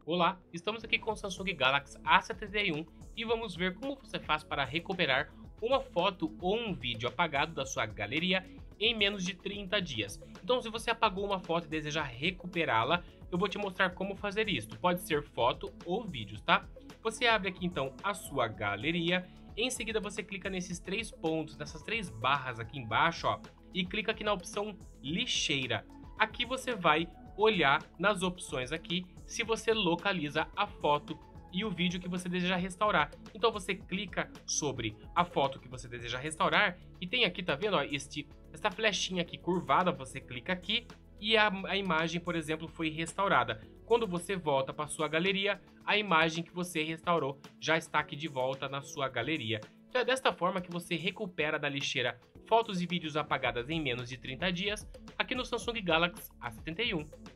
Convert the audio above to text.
Olá, estamos aqui com o Samsung Galaxy A71 e vamos ver como você faz para recuperar uma foto ou um vídeo apagado da sua galeria em menos de 30 dias. Então, se você apagou uma foto e deseja recuperá-la, eu vou te mostrar como fazer isso. Pode ser foto ou vídeos, tá? Você abre aqui então a sua galeria, em seguida você clica nesses três pontos, nessas três barras aqui embaixo, ó, e clica aqui na opção lixeira. Aqui você vai olhar nas opções aqui se você localiza a foto e o vídeo que você deseja restaurar. Então você clica sobre a foto que você deseja restaurar e tem aqui, tá vendo, ó, esta flechinha aqui curvada, você clica aqui e a imagem, por exemplo, foi restaurada. Quando você volta para sua galeria, a imagem que você restaurou já está aqui de volta na sua galeria. Então é desta forma que você recupera da lixeira fotos e vídeos apagadas em menos de 30 dias aqui no Samsung Galaxy A71.